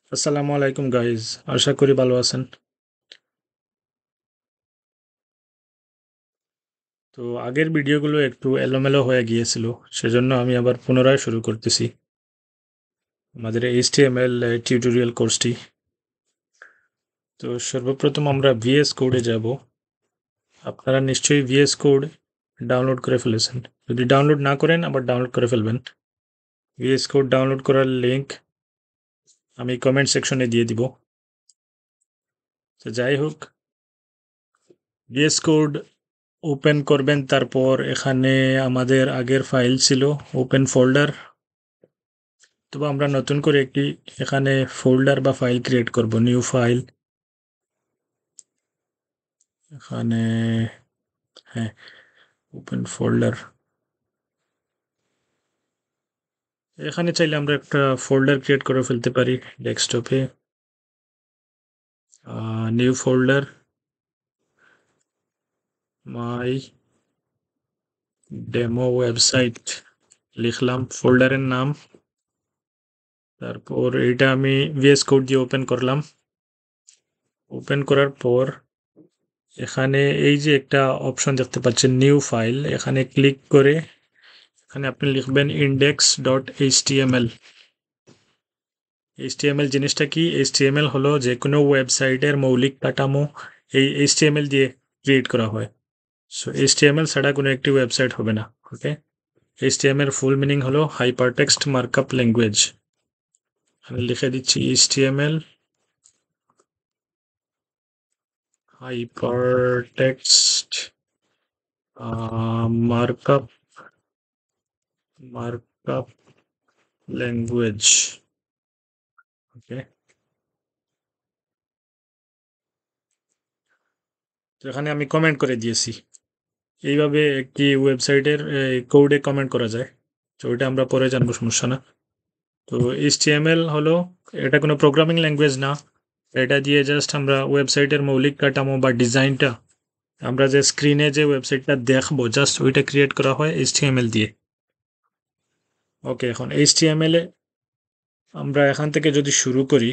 আসসালামু আলাইকুম গাইজ, আশা করি ভালো আছেন। তো আগের ভিডিওগুলো একটু এলোমেলো হয়ে গিয়েছিল, সেজন্য আমি আবার পুনরায় শুরু করতেছি আমাদের HTML টিউটোরিয়াল কোর্সটি। তো সর্বপ্রথম আমরা ভিএস কোডে যাব। আপনারা নিশ্চয়ই ভিএস কোড ডাউনলোড করে ফেলেছেন। যদি ডাউনলোড না করেন আবার ডাউনলোড করে ফেলবেন। ভিএস কোড ডাউনলোড করার লিঙ্ক আমি কমেন্ট সেকশনে দিয়ে দিব। তো যাই হোক, ভিএস কোড ওপেন করবেন, তারপর এখানে আমাদের আগের ফাইল ছিল ওপেন ফোল্ডার। তবে আমরা নতুন করে একটি এখানে ফোল্ডার বা ফাইল ক্রিয়েট করব, নিউ ফাইল। এখানে হ্যাঁ, ওপেন ফোল্ডার। এখানে চাইলে আমরা একটা ফোল্ডার ক্রিয়েট করে ফেলতে পারি ডেস্কটপে। New folder, my demo website লিখলাম ফোল্ডারের নাম। তারপর এটা আমি ভিএস কোড দিয়ে ওপেন করলাম। ওপেন করার পর এখানে এই যে একটা অপশন দেখতে পাচ্ছেন নিউ ফাইল, এখানে ক্লিক করে এখানে আপনি লিখবেন index.html। HTML জিনিসটা কি? HTML হলো যে কোনো ওয়েবসাইটের মৌলিক কাঠামো এই HTML দিয়ে ক্রিয়েট করা হয়। সো HTML ছাড়া কোনো একটি ওয়েবসাইট হবে না। ওকে, HTML ফুল মিনিং হলো হাইপারটেক্সট মার্কআপ ল্যাঙ্গুয়েজ। আমি লিখে দিচ্ছি HTML hypertext markup markup language. Okay, তো এখানে আমি কমেন্ট করে দিয়েছি। এইভাবে একটি ওয়েবসাইটের কোডে কমেন্ট করা যায়। তো ওইটা আমরা পরে জানবো, সমস্যা না। তো HTML হলো, এটা কোনো প্রোগ্রামিং ল্যাঙ্গুয়েজ না। এটা দিয়ে জাস্ট আমরা ওয়েবসাইটের মৌলিক কাঠামো বা ডিজাইনটা, আমরা যে স্ক্রিনে যে ওয়েবসাইটটা দেখবো জাস্ট ওইটা ক্রিয়েট করা হয় HTML দিয়ে। ওকে, এখন HTML এ আমরা এখান থেকে যদি শুরু করি,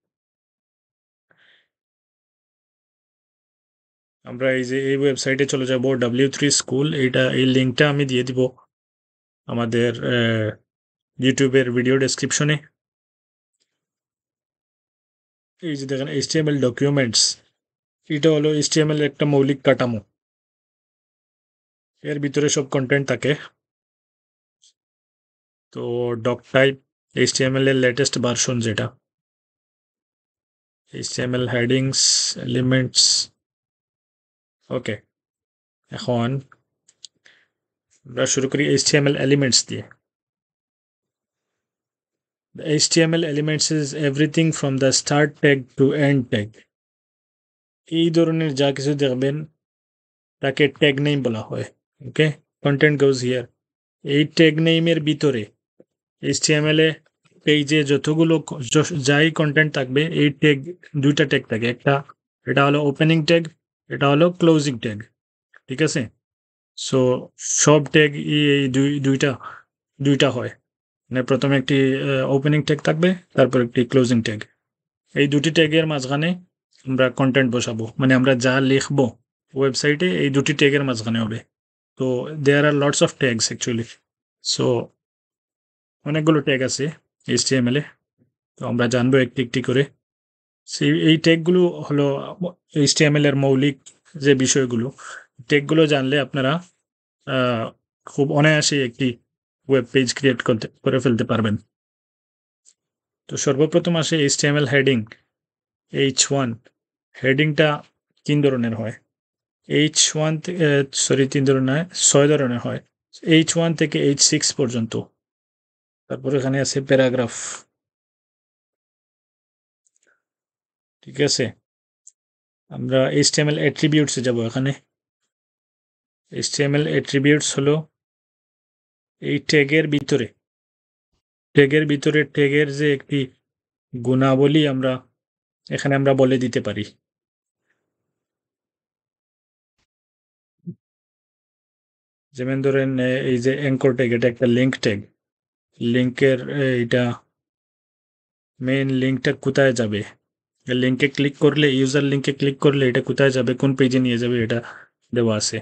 আমরা এই যে এই ওয়েবসাইটে চলে যাব W3 স্কুল। এই লিঙ্কটা আমি দিয়ে দিব আমাদের ইউটিউবের ভিডিও ডেসক্রিপশনে। এই যে দেখেন HTML ডকুমেন্টস, এটা হলো HTML এর একটা মৌলিক কাঠামো। এর ভিতরে সব কন্টেন্ট থাকে। তো ডক টাইপ HTML এর লেটেস্ট ভার্সন যেটা, HTML হেডিংস, এলিমেন্টস। ওকে, এখন আমরা শুরু করি HTML এলিমেন্টস দিয়ে। The HTML elements is everything from the start tag to end tag. এই ধরনের যা কিছু দেখবেন তাকে ট্যাগ নেম বলা হয়। Okay, content goes here. এই ট্যাগ নেইমের ভিতরে HTML এ পেজে যতগুলো যাই কন্টেন্ট থাকবে, এই ট্যাগ দুইটা ট্যাগ থাকে। একটা, এটা হলো ওপেনিং ট্যাগ, এটা হলো ক্লোজিং ট্যাগ। ঠিক আছে? সো সব ট্যাগ এই দুইটা দুইটা হয়। মানে প্রথমে একটি ওপেনিং ট্যাগ থাকবে, তারপর একটি ক্লোজিং ট্যাগ। এই দুটি ট্যাগের মাঝখানে আমরা কন্টেন্ট বসাবো, মানে আমরা যা লিখবো ওয়েবসাইটে এই দুটি ট্যাগের মাঝখানে হবে। তো there are lots of tags actually. So অনেকগুলো ট্যাগ আছে HTML এ। তো আমরা জানবো একটি একটি করে। সেই এই ট্যাগগুলো হলো HTML এর মৌলিক যে বিষয়গুলো। ট্যাগগুলো জানলে আপনারা আহ, খুব অনায়াসেই একটি ওয়েব পেজ ক্রিয়েট করে ফেলতে পারবেন। তো সর্বপ্রথম আসে HTML হেডিং, H1। হেডিংটা তিন ধরনের হয়। H1, সরি, তিন ধরনের নয়, 6 ধরনের হয়। H1 থেকে H6 পর্যন্ত। তারপর এখানে আছে প্যারাগ্রাফ। ঠিক আছে, আমরা HTML অ্যাট্রিবিউটসে যাব। এখানে HTML অ্যাট্রিবিউটস হলো এই ট্যাগের যে একটি গুণাবলী আমরা এখানে আমরা বলে দিতে পারি। যেমন ধরেন এই যে অ্যাঙ্কর ট্যাগ, এটা একটা লিঙ্ক ট্যাগ। লিঙ্কের এটা মেইন লিঙ্কটা কোথায় যাবে, লিঙ্কে ক্লিক করলে, ইউজার লিঙ্কে ক্লিক করলে এটা কোথায় যাবে, কোন পেজে নিয়ে যাবে, এটা দেওয়া আছে।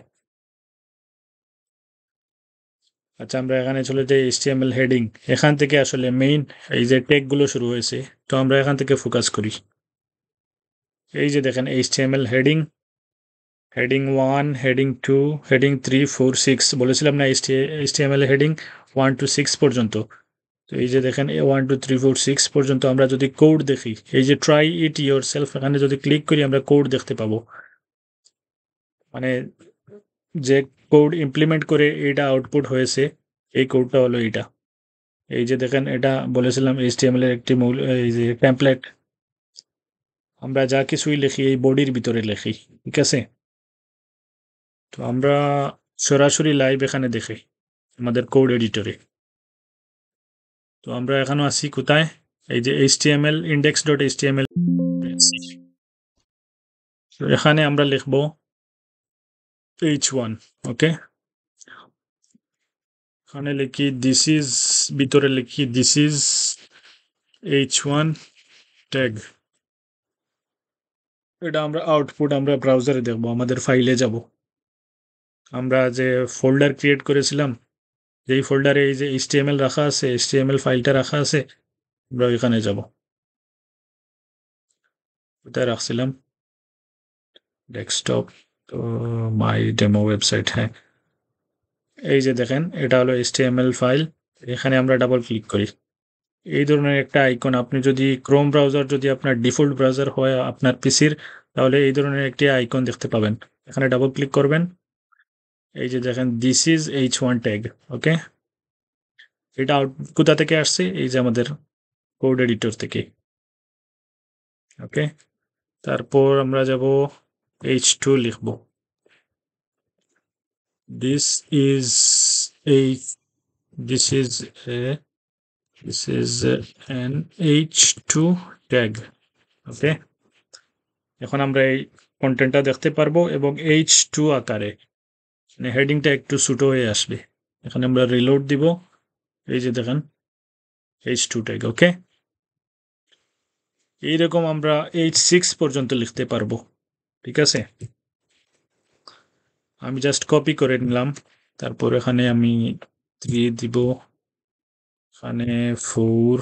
আচ্ছা, আমরা এখানে চলে যাই HTML হেডিং। এখান থেকে আসলে মেইন এই যে ট্যাগগুলো শুরু হয়েছে, তো আমরা এখান থেকে ফোকাস করি। এই যে দেখেন HTML heading, heading 1, heading 2, heading 3, 4, 6 বলেছিলাম না, HTML হেডিং 1 to 6 পর্যন্ত। তো এই যে দেখেন 1 2 3 4 6 পর্যন্ত আমরা যদি কোড দেখি, এই যে ট্রাই ইট ইয়োর সেলফ, এখানে যদি ক্লিক করি আমরা কোড দেখতে পাবো, মানে যে কোড ইমপ্লিমেন্ট করে এটা আউটপুট হয়েছে, এই কোডটা হলো এটা। এই যে দেখেন এটা বলেছিলাম HTML এর একটি মূল এই যে টেমপ্লেট, আমরা যা কিছুই লিখি এই বডির ভিতরে লিখি, ঠিক আছে। তো আমরা সরাসরি লাইভ এখানে দেখি আমাদের কোড এডিটরে। তো আমরা এখনো আছি কোথায়, এই যে HTML index.html, তো এখানে আমরা লিখব h1, ওকে। এখানে লিখি দিস ইজ, ভিতরে লিখি দিস ইজ h1 ট্যাগ। এটা আমরা আউটপুট আমরা ব্রাউজারে দেখব, আমাদের ফাইলে যাব, আমরা যে ফোল্ডার ক্রিয়েট করেছিলাম, যেই ফোল্ডারে এই যে HTML রাখা আছে, HTML ফাইলটা রাখা আছে, আমরা এখানে যাব। কোথায় রাখছিলাম, ডেস্কটপ, তো মাই ডেমো ওয়েবসাইট, হ্যাঁ। এই যে দেখেন এটা হলো HTML ফাইল, এখানে আমরা ডাবল ক্লিক করি। এই ধরনের একটা আইকন, আপনি যদি ক্রোম ব্রাউজার যদি আপনার ডিফল্ট ব্রাউজার হয় আপনার পিসির, তাহলে এই ধরনের একটি আইকন দেখতে পাবেন, এখানে ডাবল ক্লিক করবেন। এই যে দেখেন দিস ইজ h1 ট্যাগ, ওকে। এটা আউট কোথা থেকে আসছে, এই যে আমাদের কোড এডিটর থেকে, ওকে। তারপর আমরা যাব h2 লিখব, দিস ইজ এই this is a this is an h2 tag, okay. এখন আমরা এই কন্টেন্টটা দেখতে পারবো এবং h2 আকারে, মানে হেডিংটা একটু ছোট হয়ে আসবে। এখানে আমরা রিলোড দিব, এই যে দেখেন h2 ট্যাগ, ওকে। এইরকম আমরা h6 পর্যন্ত লিখতে পারবো, ঠিক আছে। আমি জাস্ট কপি করে নিলাম, তারপর এখানে আমি 3 দিব, এখানে 4,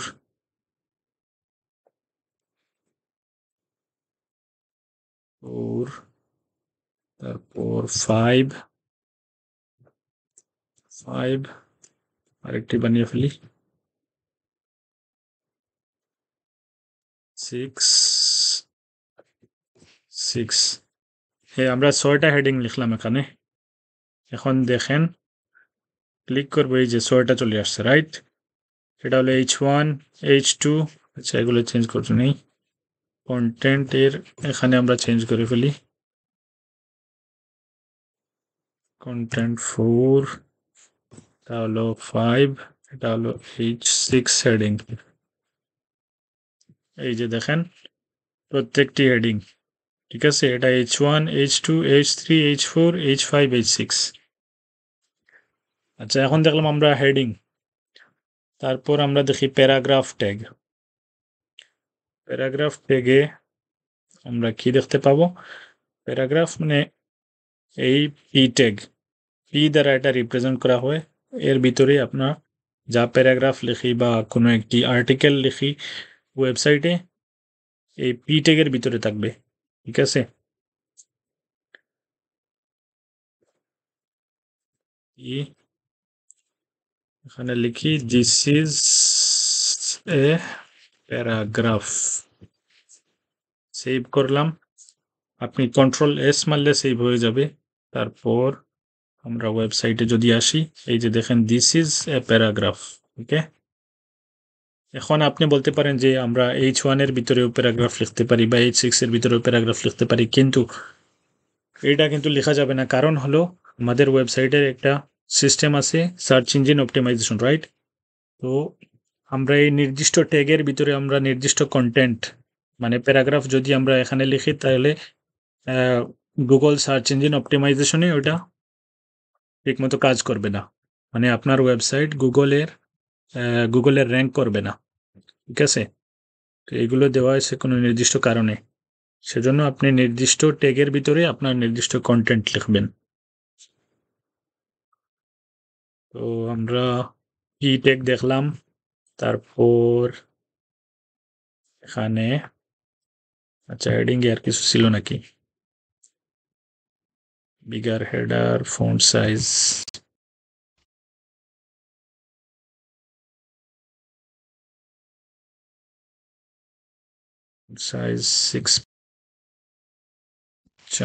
4, তারপর 5, 5 আরেকটি বানিয়ে ফেলি, 6, 6। হ্যাঁ, আমরা 6টা হেডিং লিখলাম এখানে। এখন দেখেন ক্লিক করবো, এই যে 6টা চলে আসছে, রাইট। এটা হলো h1, h2। আচ্ছা, এগুলো চেঞ্জ করতে নেই, কন্টেন্টের এখানে আমরা চেঞ্জ করে ফেলি, কন্টেন্ট 4, এটা হলো 5, এটা হলো h6 হেডিং। এই যে দেখেন প্রত্যেকটি হেডিং, ঠিক আছে। এটা h1, h2, h3, h4, h5, h6। আচ্ছা, এখন দেখলাম আমরা হেডিং, তারপর আমরা দেখি প্যারাগ্রাফ ট্যাগ। প্যারাগ্রাফ ট্যাগে আমরা কি দেখতে পাবো, প্যারাগ্রাফ মানে এই পি ট্যাগ, পি দ্বারা এটা রিপ্রেজেন্ট করা হয়। এর ভিতরে আপনার যা প্যারাগ্রাফ লিখি বা কোনো একটি আর্টিকেল লিখি ওয়েবসাইটে, এই পি ট্যাগের ভিতরে থাকবে, ঠিক আছে। এখানে লিখি this is a paragraph, save করলাম। আপনি কন্ট্রোল S মারলে সেভ হয়ে যাবে। তারপর আমরা ওয়েবসাইটে যদি আসি, এই যে দেখেন this is a paragraph, okay. এখন আপনি বলতে পারেন যে আমরা h1 এর ভিতরেও প্যারাগ্রাফ লিখতে পারি বা h6 এর ভিতরেও প্যারাগ্রাফ লিখতে পারি, কিন্তু এটা কিন্তু লেখা যাবে না। কারণ হলো আমাদের ওয়েবসাইটের একটা সিস্টেম আছে সার্চ ইঞ্জিন অপটিমাইজেশন, রাইট। তো আমরা এই নির্দিষ্ট ট্যাগের ভিতরে আমরা নির্দিষ্ট কন্টেন্ট, মানে প্যারাগ্রাফ যদি আমরা এখানে লিখি, তাহলে গুগল সার্চ ইঞ্জিন অপটিমাইজেশনে ওটা ঠিকমতো কাজ করবে না, মানে আপনার ওয়েবসাইট গুগলের র্যাঙ্ক করবে না, ঠিক আছে। তো এগুলো দেওয়া হয়েছে কোনো নির্দিষ্ট কারণে, সেজন্য আপনি নির্দিষ্ট ট্যাগের ভিতরে আপনার নির্দিষ্ট কন্টেন্ট লিখবেন। তো আমরা কি ট্যাগ দেখলাম, তারপর এখানে আচ্ছা হেডিং এ আর কিছু ছিল নাকি? Bigger header, font size, size 6। আচ্ছা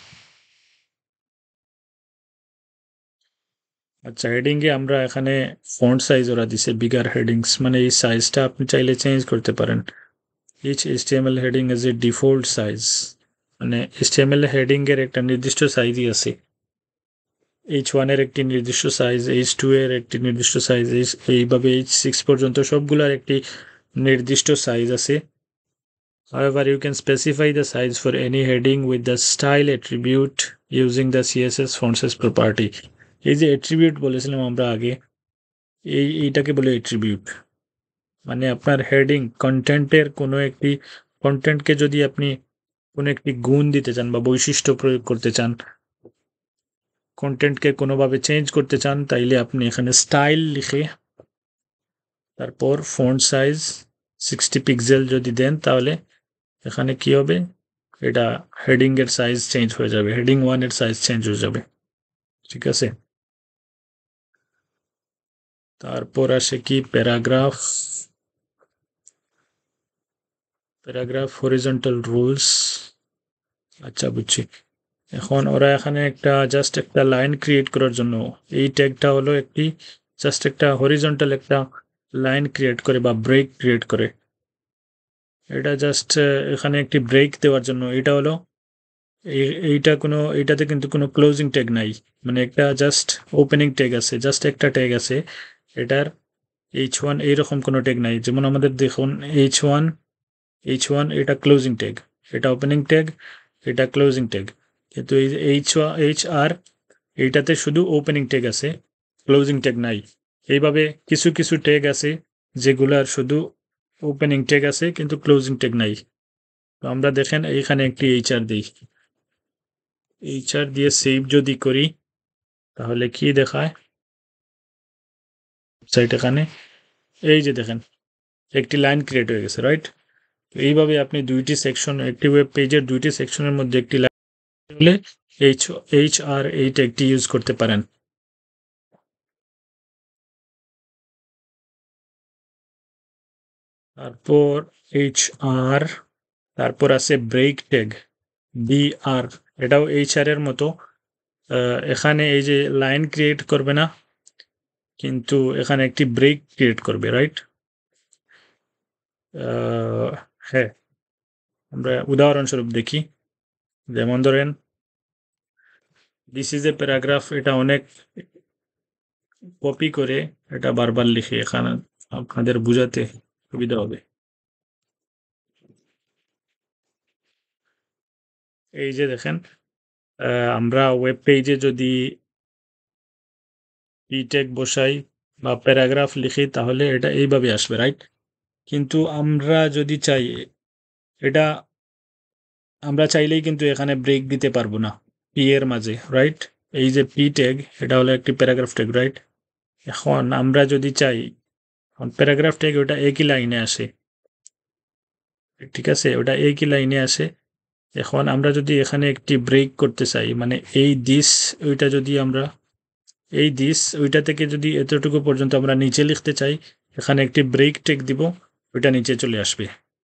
আচ্ছা হেডিং এ আমরা এখানে ফন্ট সাইজ ওরা দিছে বিগার হেডিংস, মানে এই সাইজটা আপনি চাইলে চেঞ্জ করতে পারেন। Each HTML heading has a default size, মানে HTML হেডিং এর একটা নির্দিষ্ট সাইজই আছে। H1 এর একটি নির্দিষ্ট সাইজ, H2 এর একটি নির্দিষ্ট সাইজ, এইভাবে H6 পর্যন্ত সবগুলার একটি নির্দিষ্ট সাইজ আছে। However, you can specify the size for any heading with the style attribute using the CSS font size property. এই যে attribute বলেছিলাম আমরা আগে, এইটাকে বলে attribute, মানে আপনার হেডিং কন্টেন্টের কোনো একটি কন্টেন্টকে যদি আপনি কোনো একটি গুণ দিতে চান বা বৈশিষ্ট্য প্রয়োগ করতে চান, কন্টেন্টকে কোনোভাবে চেঞ্জ করতে চান, তাইলে আপনি এখানে স্টাইল লিখে তারপর ফন্ট সাইজ 60 পিক্সেল যদি দেন, তাহলে এখানে কি হবে, এটা হেডিং এর সাইজ চেঞ্জ হয়ে যাবে, হেডিং 1 এর সাইজ চেঞ্জ হয়ে যাবে। ঠিক আছে, তারপর আসে কি প্যারাগ্রাফ, প্যারাগ্রাফ হরিজন্টাল রুলস। আচ্ছা বুঝছি, এখন ওরা এখানে একটা জাস্ট একটা লাইন ক্রিয়েট করার জন্য এই ট্যাগটা হলো একটি জাস্ট একটা হরিজন্টাল একটা লাইন ক্রিয়েট করে বা ব্রেক ক্রিয়েট করে। এটা জাস্ট এখানে একটি ব্রেক দেওয়ার জন্য, এটা হলো এইটা কোনো, এইটাতে কিন্তু কোনো ক্লোজিং ট্যাগ নাই, মানে একটা জাস্ট ওপেনিং ট্যাগ আছে, জাস্ট একটা ট্যাগ আছে এটার। H1 এইরকম কোনো ট্যাগ নাই, যেমন আমাদের দেখুন H1 এটা ক্লোজিং ট্যাগ, এটা ওপেনিং ট্যাগ, এটা ক্লোজিং ট্যাগ, কিন্তু এই HR এইটাতে শুধু ওপেনিং ট্যাগ আছে, ক্লোজিং ট্যাগ নাই। এইভাবে কিছু কিছু ট্যাগ আছে যেগুলার শুধু ওপেনিং ট্যাগ আছে কিন্তু ক্লোজিং ট্যাগ নাই। তো আমরা দেখেন এইখানে একটি HR দিই, HR দিয়ে সেভ যদি করি তাহলে কি দেখায় সাইট, এখানে এই যে দেখেন একটি লাইন ক্রিয়েট হয়ে গেছে, রাইট? এইভাবে আপনি দুইটি সেকশন, একটি ওয়েব পেজের দুইটি সেকশনের মধ্যে একটি লাইন হলে HR এই ট্যাগটি ইউজ করতে পারেন। তারপর HR, তারপর আছে ব্রেক ট্যাগ BR, এটাও HR এর মতো। এখানে এই যে লাইন ক্রিয়েট করবে না, কিন্তু এখানে একটি ব্রেক ক্রিয়েট করবে, রাইট? হ্যাঁ, আমরা উদাহরণস্বরূপ দেখি, যেমন ধরেন দিস ইজ এ প্যারাগ্রাফ, এটা অনেক কপি করে এটা বারবার লিখে এখানে আপনাদের বুঝাতে সুবিধা হবে। এই যে দেখেন, আমরা ওয়েব পেজে যদি ট্যাগ বসাই বা প্যারাগ্রাফ লিখি তাহলে এটা এইভাবে আসবে, রাইট? কিন্তু আমরা যদি চাই এটা, আমরা চাইলেই কিন্তু এখানে ব্রেক দিতে পারবো না পি এর মাঝে, রাইট? এই যে পি ট্যাগ এটা হলো একটি প্যারাগ্রাফ ট্যাগ, রাইট? এখন আমরা যদি চাই, প্যারাগ্রাফ ট্যাগ ওটা একই লাইনে আসে, ঠিক আছে, ওটা একই লাইনে আসে। এখন আমরা যদি এখানে একটি ব্রেক করতে চাই, মানে এই দিস, ওইটা যদি আমরা এই দিস ওইটা থেকে যদি এতটুকু পর্যন্ত আমরা নিচে লিখতে চাই, এখানে একটি ব্রেক ট্যাগ দিব, ওইটা নিচে চলে আসবে।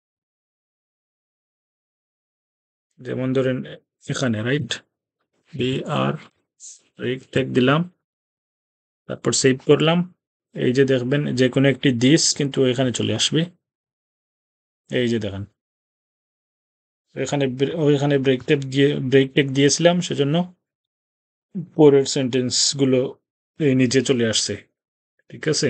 যেমন ধরেন এখানে, রাইট? BR ব্রেক ট্যাগ দিলাম, তারপর সেভ করলাম। এই যে দেখবেন যে কোনো একটি দিস কিন্তু এখানে চলে আসবে। এই যে দেখেন এখানে ওইখানে ব্রেক ট্যাগ দিয়েছিলাম, সেজন্য পরের সেন্টেন্সগুলো এই নিচে চলে আসছে। ঠিক আছে,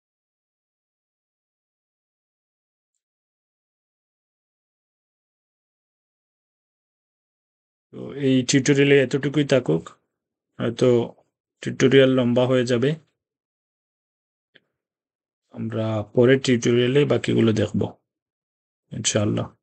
তো এই টিউটোরিয়ালে এতটুকুই থাকুক, হয়তো টিউটোরিয়াল লম্বা হয়ে যাবে, আমরা পরের টিউটোরিয়ালে বাকিগুলো দেখব। ইনশাআল্লাহ।